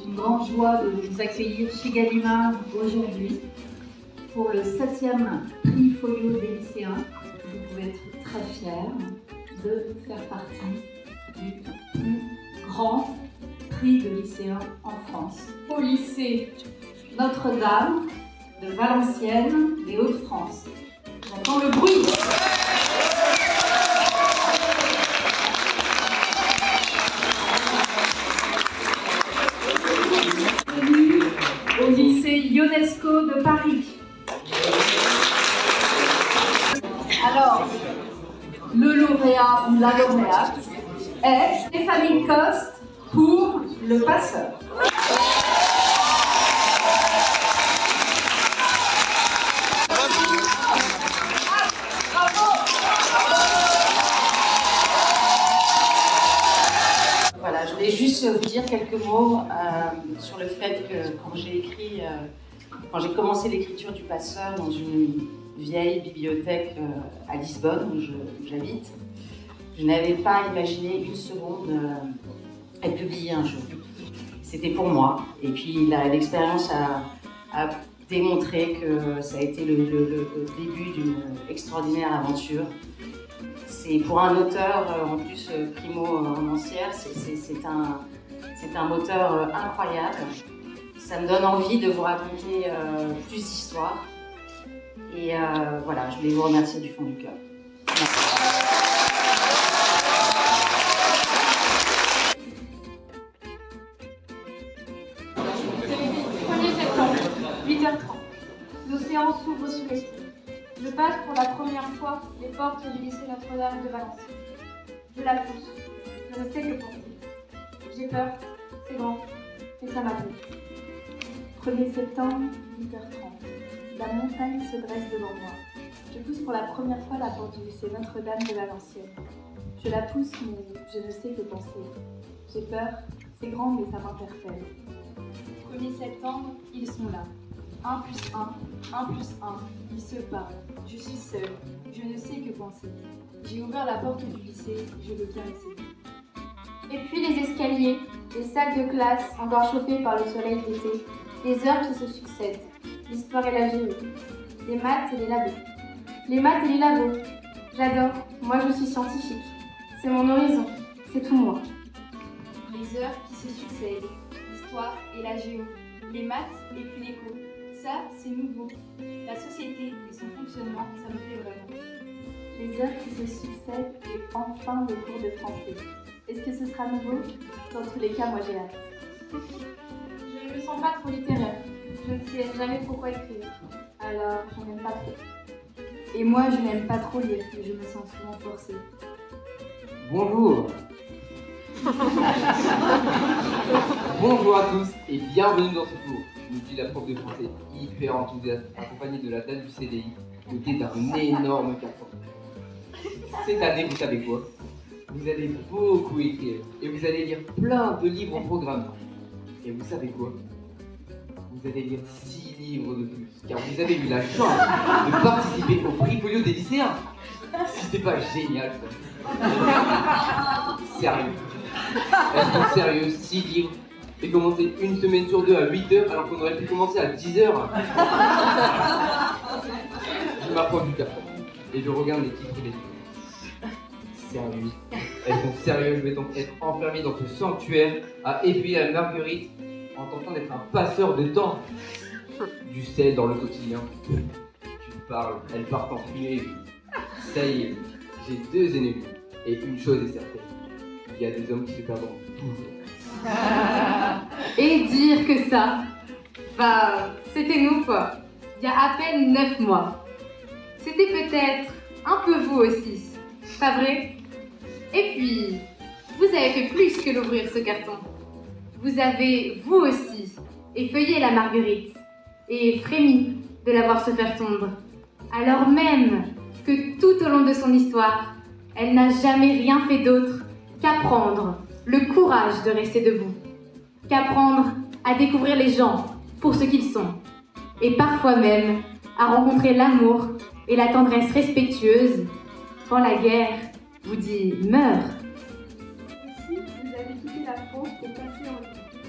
une grande joie de vous accueillir chez Gallimard aujourd'hui pour le 7e prix Folio des lycéens. Vous pouvez être très fiers de faire partie du plus grand prix de lycéens en France. Au lycée Notre-Dame de Valenciennes, des Hauts-de-France. J'entends le bruit. Au lycée Ionesco de Paris. Alors, le lauréat ou la lauréate est Stéphanie Coste pour Le Passeur. Voilà, je voulais juste vous dire quelques mots sur le fait que quand j'ai commencé l'écriture du Passeur dans une vieille bibliothèque à Lisbonne, où j'habite, je n'avais pas imaginé une seconde être publiée un jour. C'était pour moi. Et puis l'expérience a démontré que ça a été le début d'une extraordinaire aventure. C'est pour un auteur, en plus primo-romancière, c'est un moteur incroyable. Ça me donne envie de vous raconter plus d'histoires. Et voilà, je voulais vous remercier du fond du cœur. L'océan s'ouvre sous les pieds. Je passe pour la première fois les portes du lycée Notre-Dame de Valenciennes. Je la pousse. Je ne sais que penser. J'ai peur, c'est grand, et ça m'appelle. 1er septembre, 8h30. La montagne se dresse devant moi. Je pousse pour la première fois la porte du lycée Notre-Dame de Valenciennes. Je la pousse, mais je ne sais que penser. J'ai peur, c'est grand, mais ça m'interpelle. 1er septembre, ils sont là. 1 plus 1, 1 plus 1, ils se parlent. Je suis seule, je ne sais que penser. J'ai ouvert la porte du lycée, je veux caresser. Et puis les escaliers, les salles de classe encore chauffées par le soleil d'été, les heures qui se succèdent, l'histoire et la géo, les maths et les labos. Les maths et les labos, j'adore, moi je suis scientifique. C'est mon horizon, c'est tout moi. Les heures qui se succèdent, l'histoire et la géo, les maths et puis l'éco. Ça, c'est nouveau. La société et son fonctionnement, ça me plaît vraiment. Les heures qui se succèdent et enfin le cours de français. Est-ce que ce sera nouveau? Dans tous les cas, moi j'ai hâte. Je ne me sens pas trop littéraire. Je ne sais jamais pourquoi écrire. Alors, je n'aime pas trop. Et moi, je n'aime pas trop lire, mais je me sens souvent forcée. Bonjour. Bonjour à tous et bienvenue dans ce cours, nous dit la prof de français hyper enthousiaste, accompagnée de la dame du CDI, dotée d'un énorme carton. Cette année, vous savez quoi? Vous allez beaucoup écrire et vous allez lire plein de livres au programme. Et vous savez quoi? Vous allez lire 6 livres de plus, car vous avez eu la chance de participer au prix Folio des lycéens. Si c'est pas génial ça. Sérieux. Est-ce que sérieux, 6 livres et commencer une semaine sur 2 à 8h alors qu'on aurait pu commencer à 10h? Je m'approche du carton et je regarde les titres des livres. Sérieux. Elles sont sérieuses, je vais donc être enfermé dans ce sanctuaire à éveiller la marguerite en tentant d'être un passeur de temps. Du sel dans le quotidien. Tu parles, elles partent en fumée. Ça y est, j'ai 2 ennemis. Et une chose est certaine, il y a des hommes qui se perdront toujours. Et dire que ça, c'était nous quoi, il y a à peine 9 mois. C'était peut-être un peu vous aussi, pas vrai? Et puis, vous avez fait plus que d'ouvrir ce carton. Vous avez, vous aussi, effeuillé la marguerite et frémi de la voir se faire tondre, alors même que tout au long de son histoire, elle n'a jamais rien fait d'autre qu'apprendre le courage de rester debout, qu'apprendre à découvrir les gens pour ce qu'ils sont, et parfois même à rencontrer l'amour et la tendresse respectueuse quand la guerre vous dit « meurs ». Ici, vous avez quitté la France pour passer en Europe. Vous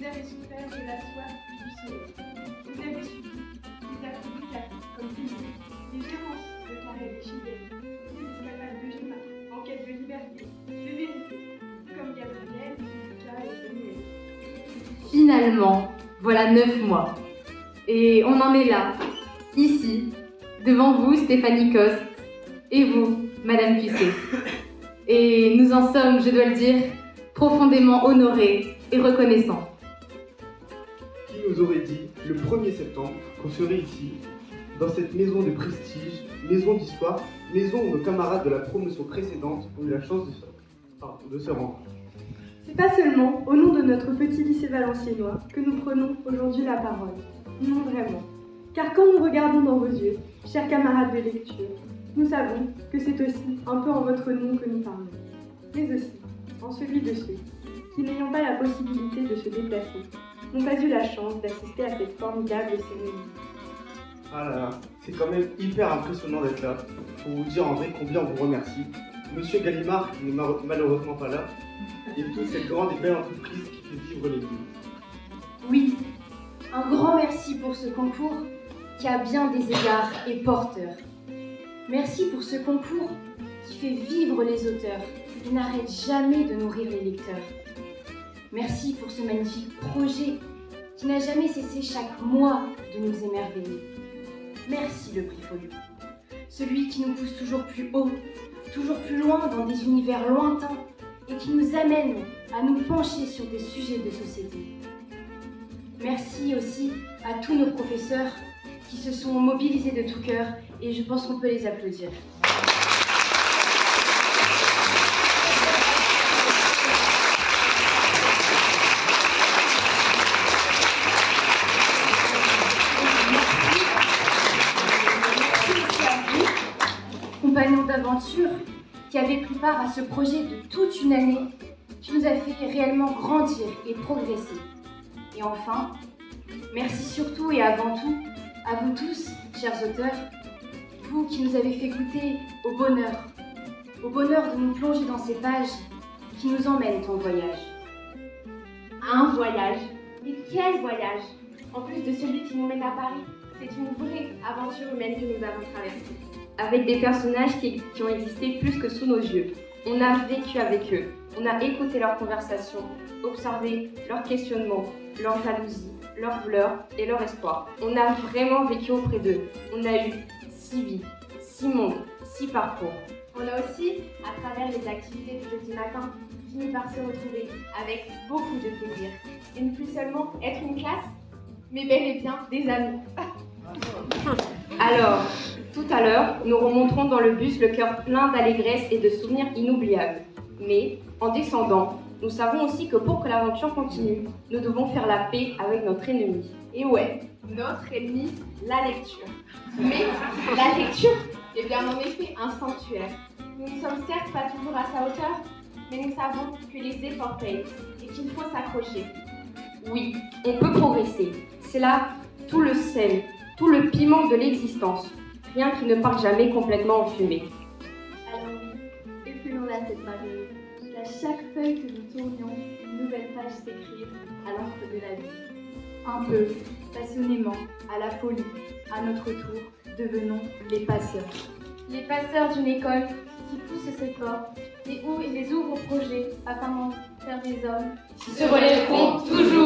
Vous avez souffert de la soif et du soleil. Vous avez subi des actes classiques comme celui des errances de Carrel et Children, des escapades de Gemma en quête de liberté, de vérité, comme Gabriel, Jessica et Samuel. Finalement, voilà 9 mois. Et on en est là, ici, devant vous, Stéphanie Coste, et vous, Madame Pusset. Et nous en sommes, je dois le dire, profondément honorés et reconnaissants. Qui nous aurait dit, le 1er septembre, qu'on serait ici, dans cette maison de prestige, maison d'histoire, maison où nos camarades de la promotion précédente ont eu la chance de se rendre. C'est pas seulement au nom de notre petit lycée valenciennois que nous prenons aujourd'hui la parole. Non, vraiment. Car quand nous regardons dans vos yeux, chers camarades de lecture, nous savons que c'est aussi un peu en votre nom que nous parlons. Mais aussi en celui de ceux qui, n'ayant pas la possibilité de se déplacer, n'ont pas eu la chance d'assister à cette formidable cérémonie. Ah là là, c'est quand même hyper impressionnant d'être là, pour vous dire en vrai combien on vous remercie. Monsieur Gallimard, qui n'est malheureusement pas là, et toute cette grande et belle entreprise qui fait vivre les villes. Oui, un grand merci pour ce concours qui à bien des égards est porteur. Merci pour ce concours qui fait vivre les auteurs et n'arrête jamais de nourrir les lecteurs. Merci pour ce magnifique projet qui n'a jamais cessé chaque mois de nous émerveiller. Merci le prix Folio, celui qui nous pousse toujours plus haut, toujours plus loin dans des univers lointains et qui nous amène à nous pencher sur des sujets de société. Merci aussi à tous nos professeurs qui se sont mobilisés de tout cœur et je pense qu'on peut les applaudir. Compagnons d'aventure qui avez pris part à ce projet de toute une année qui nous a fait réellement grandir et progresser. Et enfin, merci surtout et avant tout à vous tous, chers auteurs, vous qui nous avez fait goûter au bonheur de nous plonger dans ces pages qui nous emmènent en voyage. Un voyage. Mais quel voyage! En plus de celui qui nous mène à Paris, c'est une vraie aventure humaine que nous avons traversée. Avec des personnages qui ont existé plus que sous nos yeux. On a vécu avec eux, on a écouté leurs conversations, observé leurs questionnements, leurs jalousies, leurs douleurs et leurs espoirs. On a vraiment vécu auprès d'eux. On a eu 6 vies, 6 mondes, 6 parcours. On a aussi, à travers les activités du jeudi matin, fini par se retrouver avec beaucoup de plaisir. Et ne plus seulement être une classe, mais bel et bien des amis. Alors, tout à l'heure, nous remonterons dans le bus le cœur plein d'allégresse et de souvenirs inoubliables. Mais, en descendant, nous savons aussi que pour que l'aventure continue, nous devons faire la paix avec notre ennemi. Et ouais, notre ennemi, la lecture. Mais la lecture est bien en effet un sanctuaire. Nous ne sommes certes pas toujours à sa hauteur, mais nous savons que les efforts payent et qu'il faut s'accrocher. Oui, on peut progresser. C'est là tout le sel, tout le piment de l'existence. Rien qui ne part jamais complètement en fumée. Alors oui, effleurons-la cette marée, qu'à chaque feuille que nous tournions, une nouvelle page s'écrive à l'encre de la vie. Un peu, passionnément, à la folie, à notre tour, devenons les passeurs. Les passeurs d'une école qui poussent ses portes et les ouvre au projet afin d'en faire des hommes Qui se relèveront toujours.